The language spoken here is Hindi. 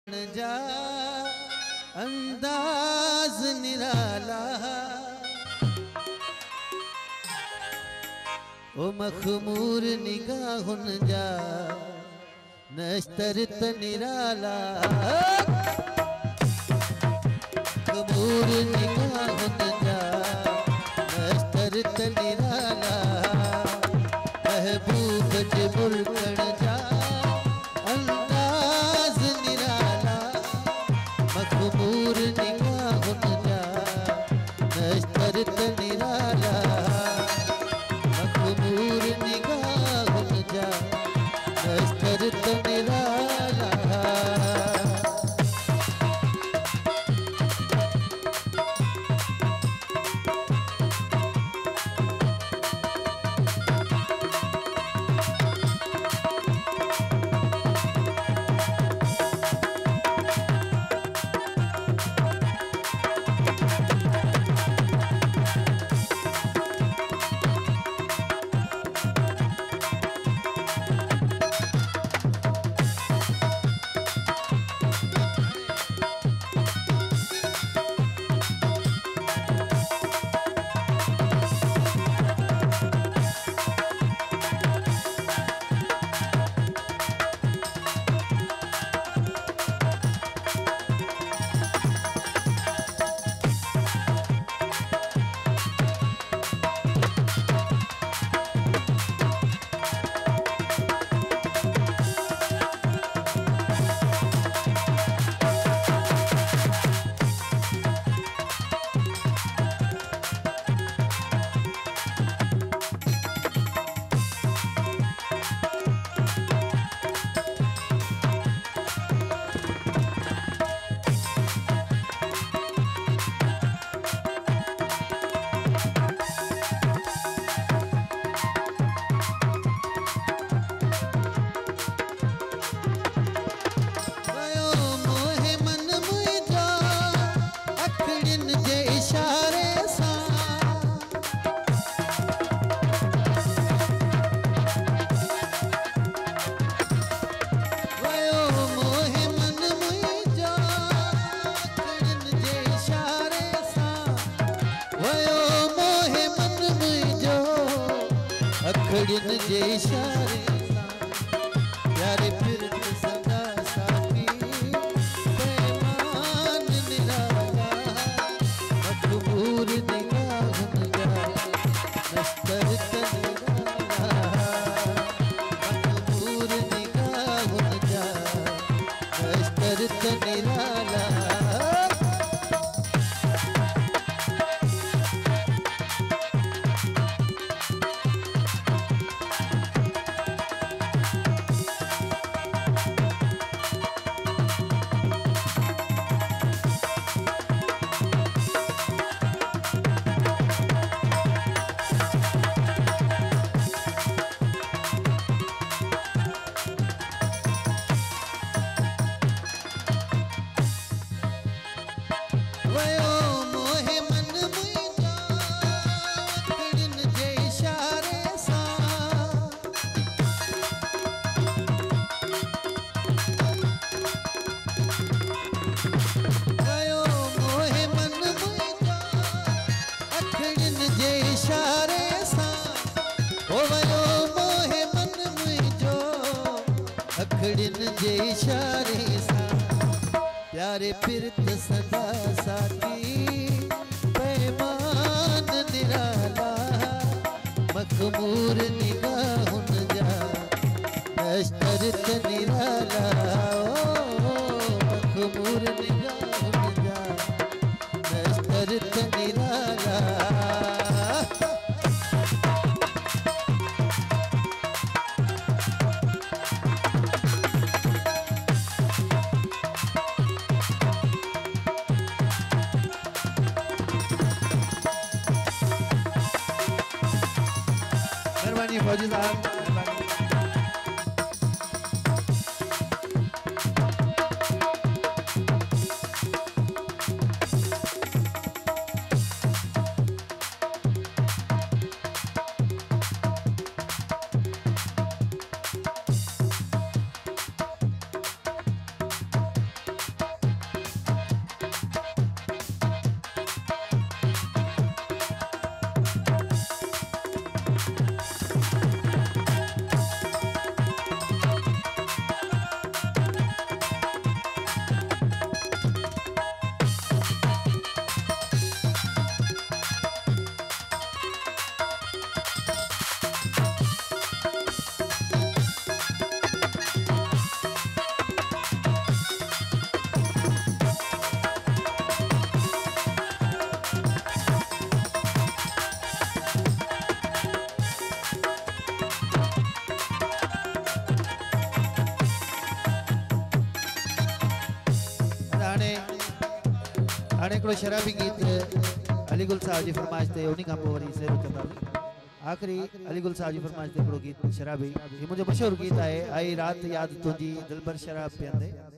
जा अंदाज निराला ओ मखमूर निगाहुन जा नश्तर निराला मखमूर निगाहुन जा नश्तर निराला महबूब जे मुल्कण जा अंदाज निराला मखमूर निगाहुन जा नश्तर निराला मखमूर निगाहुन जा नश्तर निराला अखड़िन जे इशारे प्यारे फिरत सदा साथी पैमान निराला मखमूर निगाहुन जा नश्तर निराला मखमूर निगाहुन जा नश्तर निराला अखड़िन जे इशारे सा प्यारे फिरत सदा साथी पैमान निराला मखमूर निगाहुन जा नश्तर निराला मखमूर निगाहुन जा नश्तर निराला फौजी साहब हाणे हिकिड़ो शराबी गीत अली गुल साहब जी फरमाइश ते उन्हीं खां पोइ वरी शेर कंदासीं। आखिरी अली गुल साहब जी फरमाइश ते हिकिड़ो गीत शराबी, ये मुंहिंजो मशहूरु गीत आहे, आई रात याद तुंहिंजी दिलबर शराब पीअंदे।